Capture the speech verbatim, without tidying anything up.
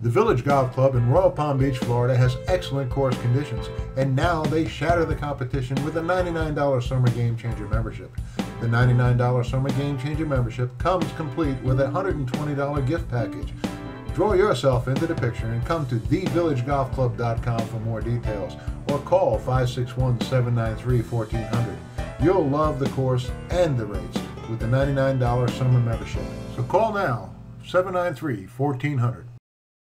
The Village Golf Club in Royal Palm Beach, Florida has excellent course conditions, and now they shatter the competition with a ninety-nine dollar Summer Game Changer membership. The ninety-nine dollar Summer Game Changer membership comes complete with a one hundred twenty dollar gift package. Draw yourself into the picture and come to the village golf club dot com for more details, or call five six one, seven nine three, one four zero zero. You'll love the course and the rates with the ninety-nine dollar summer membership. So call now, seven nine three, one four zero zero.